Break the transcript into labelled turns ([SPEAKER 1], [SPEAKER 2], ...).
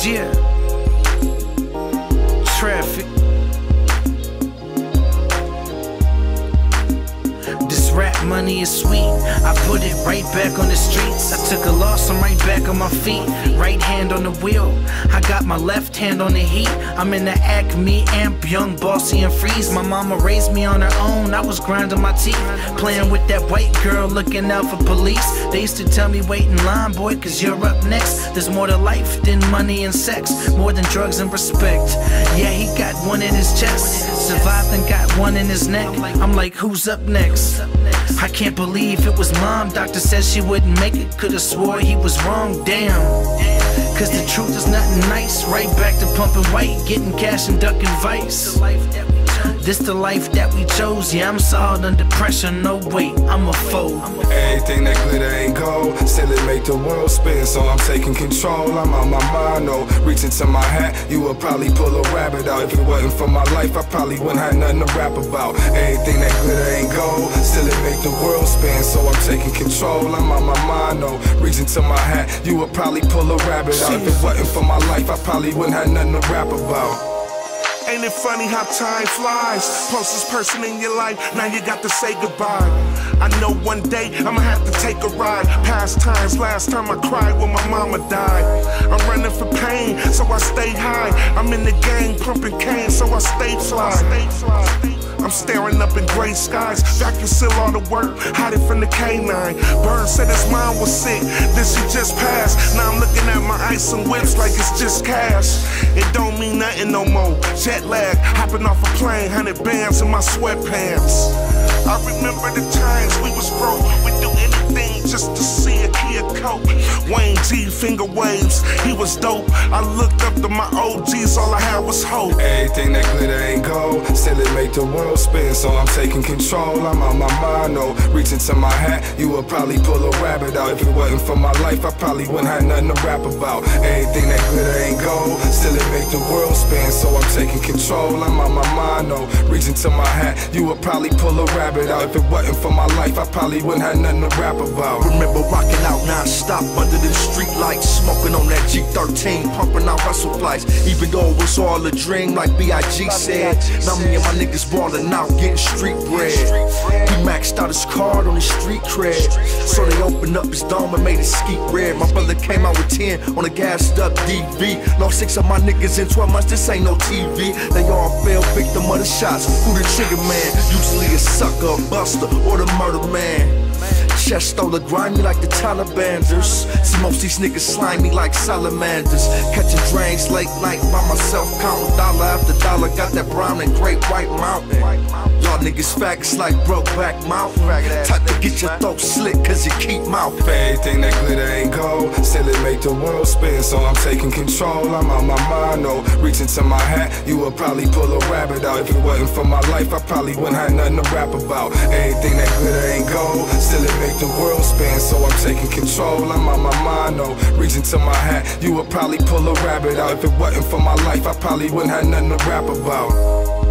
[SPEAKER 1] Yeah. Traffic. This rap money is sweet. I put it right back on the streets. I took a loss, I'm right back on my feet. Right hand on the wheel, I got my left hand on the heat. I'm in the Acme amp, young, bossy, and freeze. My mama raised me on her own, I was grinding my teeth. Playing with that white girl, looking out for police. They used to tell me, wait in line, boy, cause you're up next. There's more to life than money and sex, more than drugs and respect. Yeah, he got one in his chest, survived and got one in his neck. I'm like, who's up next? I can't believe it was mom. Doctor said she wouldn't make it. Could've swore he was wrong, damn. Cause the truth is nothing nice. Right back to pumping white, getting cash and ducking vice. This the life that we chose. Yeah, I'm solid under pressure, no wait, I'm a foe.
[SPEAKER 2] Everything that glitter ain't gold, still it make the world spin. So I'm taking control, I'm on my mind, no. Reaching to my hat, you would probably pull a rabbit out. If it wasn't for my life, I probably wouldn't have nothing to rap about. Everything that glitter ain't gold, still it make the world spin. So I'm taking control, I'm on my mind, no. Reaching to my hat, you would probably pull a rabbit out. If it wasn't for my life, I probably wouldn't have nothing to rap about.
[SPEAKER 3] Ain't it funny how time flies? Closest person in your life, now you got to say goodbye. I know one day I'ma have to take a ride. Past times, last time I cried when my mama died. I'm running for pain, so I stay high. I'm in the gang, pumping cane, so I stay fly. I'm staring up in gray skies, vacuum seal all the work, hide it from the canine. Bird said his mom was sick, then she just passed. Now I'm looking at my ice and whips like it's just cash. It don't mean nothing no more. Jet lag, hopping off a plane, 100 bands in my sweatpants. I remember the times we was broke, we'd do anything just to see a Kia Coke. Wayne G, finger waves, he was dope. I looked up to my OGs, all I had was hope.
[SPEAKER 2] Everything that glitter ain't gold, still it make the world spin. So I'm taking control, I'm on my mind, no. Reaching to my hat, you would probably pull a rabbit out. If it wasn't for my life, I probably wouldn't have nothing to rap about. Everything that glitter ain't gold, still it make the world spin. So I'm taking control, I'm on my mind, no. Reaching to my hat, you would probably pull a rabbit out. If it wasn't for my life, I probably wouldn't have nothing to rap about.
[SPEAKER 4] Remember rocking out non-stop under the street lights, smoking on that G13, pumping out hustle flights. Even though it was all a dream, like B.I.G. said. Now me and my niggas ballin' out, getting street bread. He maxed out his card on his street cred, so they opened up his dome and made it skeet red. My brother came out with 10 on a gassed up DV. Lost 6 of my niggas in 12 months, this ain't no TV. They all fell victim of the shots. Who the trigger man? Usually a sucker, a buster, or the murder man. Chest stole grimy like the Talibanders. See most these niggas slimy like salamanders. Catching drains late night by myself, counting dollar after dollar. Got that brown and great white mountain. Y'all niggas faggots like Brokeback Mountain. Type to get your throat slit cause you keep mouth.
[SPEAKER 2] Everything that glitter ain't gold, still it make the world spin. So I'm taking control, I'm on my mind, no. Reaching to my hat, you would probably pull a rabbit out. If it wasn't for my life, I probably wouldn't have nothing to rap about. Everything that glitter ain't gold, still it make the world spin. So I'm taking control, I'm on my mind, no. Reaching to my hat, you would probably pull a rabbit out. If it wasn't for my life, I probably wouldn't have nothing to rap about.